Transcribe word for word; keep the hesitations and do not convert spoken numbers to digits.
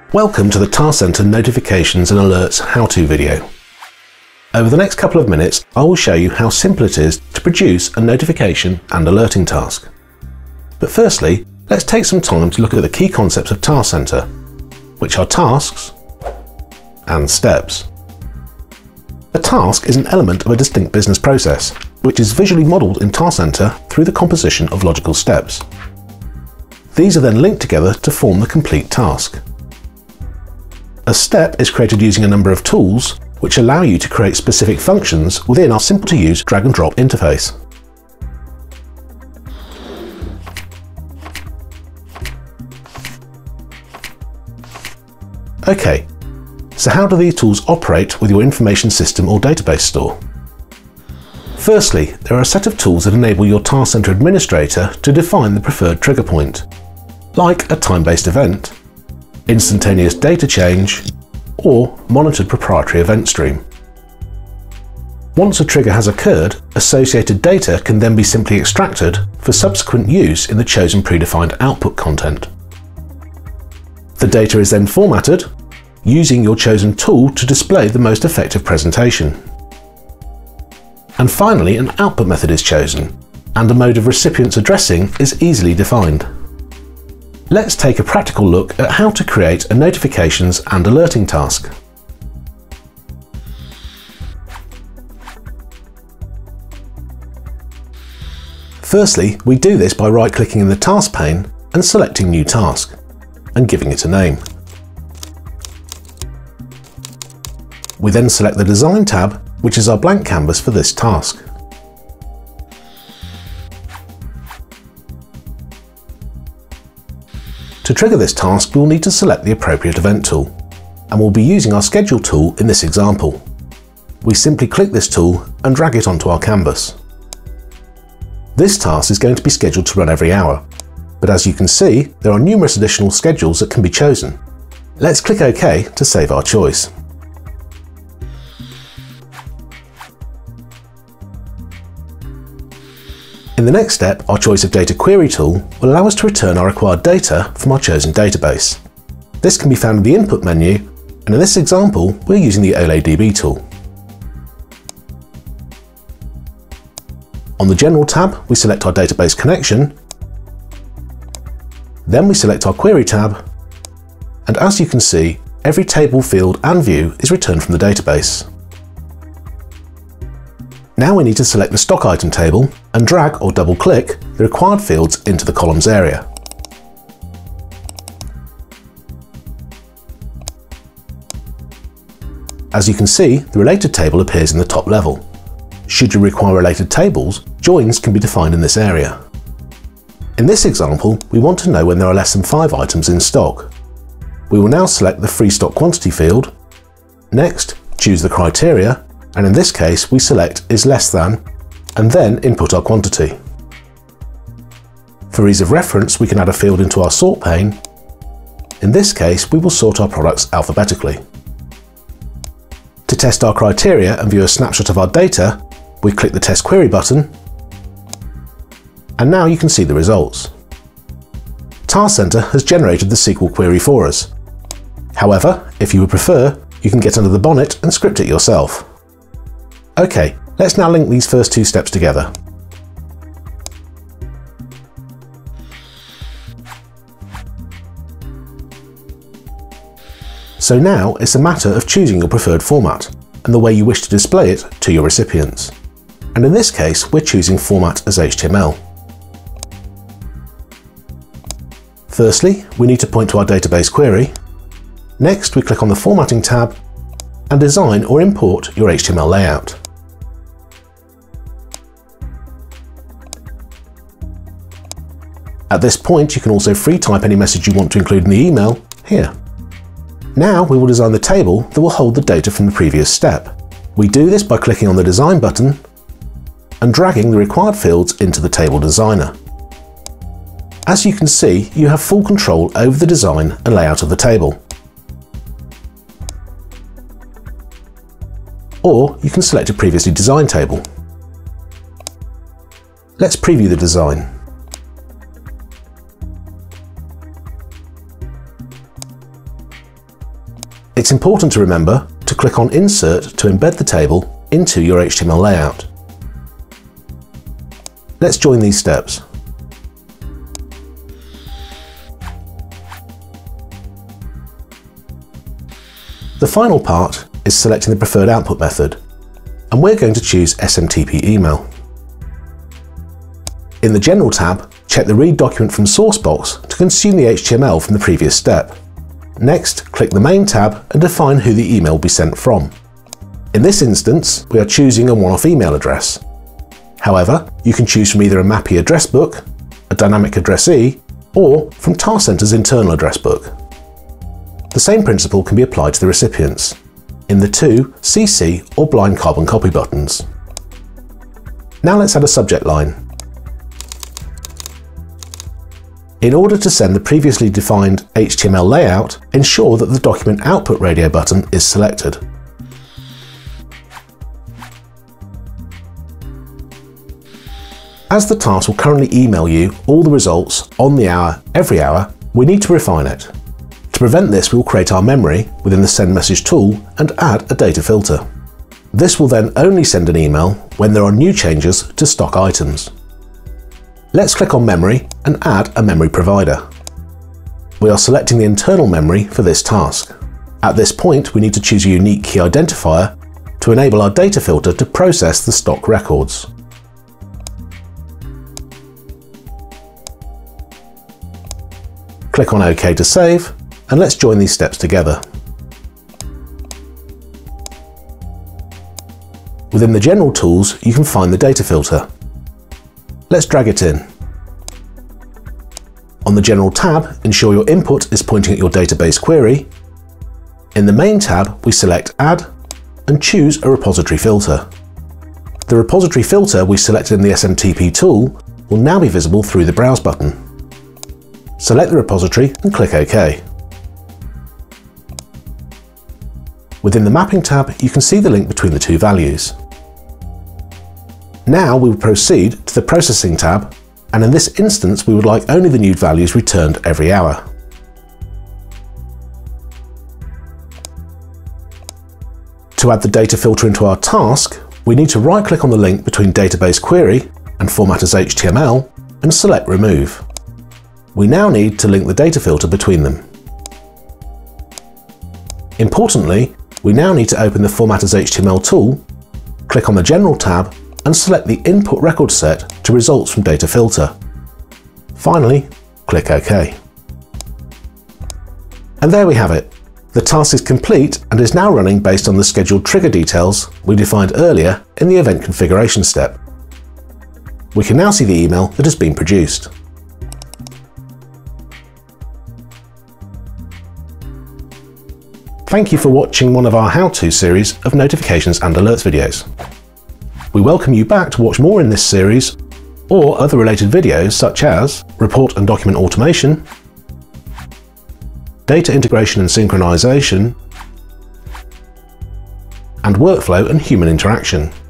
Welcome to the TaskCentre Notifications and Alerts how-to video. Over the next couple of minutes, I will show you how simple it is to produce a notification and alerting task. But firstly, let's take some time to look at the key concepts of TaskCentre, which are tasks and steps. A task is an element of a distinct business process, which is visually modelled in TaskCentre through the composition of logical steps. These are then linked together to form the complete task. A step is created using a number of tools which allow you to create specific functions within our simple-to-use drag-and-drop interface. Okay, so how do these tools operate with your information system or database store? Firstly, there are a set of tools that enable your TaskCentre administrator to define the preferred trigger point, like a time-based event, instantaneous data change, or monitored proprietary event stream. Once a trigger has occurred, associated data can then be simply extracted for subsequent use in the chosen predefined output content. The data is then formatted, using your chosen tool to display the most effective presentation. And finally, an output method is chosen, and a mode of recipient's addressing is easily defined. Let's take a practical look at how to create a notifications and alerting task. Firstly, we do this by right-clicking in the task pane and selecting New Task, and giving it a name. We then select the Design tab, which is our blank canvas for this task. To trigger this task, we'll need to select the appropriate event tool, and we'll be using our Schedule tool in this example. We simply click this tool and drag it onto our canvas. This task is going to be scheduled to run every hour, but as you can see, there are numerous additional schedules that can be chosen. Let's click OK to save our choice. In the next step, our Choice of Data Query tool will allow us to return our required data from our chosen database. This can be found in the Input menu, and in this example, we're using the OLADB tool. On the General tab, we select our database connection, then we select our Query tab, and as you can see, every table, field and view is returned from the database. Now we need to select the stock item table and drag or double-click the required fields into the columns area. As you can see, the related table appears in the top level. Should you require related tables, joins can be defined in this area. In this example, we want to know when there are less than five items in stock. We will now select the Free Stock Quantity field. Next, choose the criteria, and in this case we select is less than, and then input our quantity. For ease of reference, we can add a field into our sort pane. In this case, we will sort our products alphabetically. To test our criteria and view a snapshot of our data, we click the Test Query button, and now you can see the results. TaskCentre has generated the S Q L query for us. However, if you would prefer, you can get under the bonnet and script it yourself. Okay, let's now link these first two steps together. So now it's a matter of choosing your preferred format and the way you wish to display it to your recipients. And in this case, we're choosing format as H T M L. Firstly, we need to point to our database query. Next, we click on the Formatting tab and design or import your H T M L layout. At this point, you can also free type any message you want to include in the email here. Now we will design the table that will hold the data from the previous step. We do this by clicking on the Design button and dragging the required fields into the Table Designer. As you can see, you have full control over the design and layout of the table. Or you can select a previously designed table. Let's preview the design. It's important to remember to click on Insert to embed the table into your H T M L layout. Let's join these steps. The final part is selecting the preferred output method, and we're going to choose S M T P email. In the General tab, check the Read Document from Source box to consume the H T M L from the previous step. Next, click the Main tab and define who the email will be sent from. In this instance, we are choosing a one-off email address. However, you can choose from either a M A P I address book, a dynamic addressee, or from TaskCentre's internal address book. The same principle can be applied to the recipients, in the two C C or blind carbon copy buttons. Now let's add a subject line. In order to send the previously defined H T M L layout, ensure that the Document Output Radio button is selected. As the task will currently email you all the results on the hour, every hour, we need to refine it. To prevent this, we will create our memory within the Send Message tool and add a data filter. This will then only send an email when there are new changes to stock items. Let's click on Memory and add a memory provider. We are selecting the internal memory for this task. At this point, we need to choose a unique key identifier to enable our data filter to process the stock records. Click on OK to save, and let's join these steps together. Within the General tools, you can find the data filter. Let's drag it in. On the General tab, ensure your input is pointing at your database query. In the Main tab, we select Add and choose a repository filter. The repository filter we selected in the S M T P tool will now be visible through the Browse button. Select the repository and click OK. Within the Mapping tab, you can see the link between the two values. Now we will proceed to the Processing tab, and in this instance we would like only the new values returned every hour. To add the data filter into our task, we need to right-click on the link between Database Query and Format as H T M L and select Remove. We now need to link the data filter between them. Importantly, we now need to open the Format as H T M L tool, click on the General tab and select the input record set to results from data filter. Finally, click OK. And there we have it. The task is complete and is now running based on the scheduled trigger details we defined earlier in the event configuration step. We can now see the email that has been produced. Thank you for watching one of our how-to series of notifications and alerts videos. We welcome you back to watch more in this series or other related videos such as report and document automation, data integration and synchronization, and workflow and human interaction.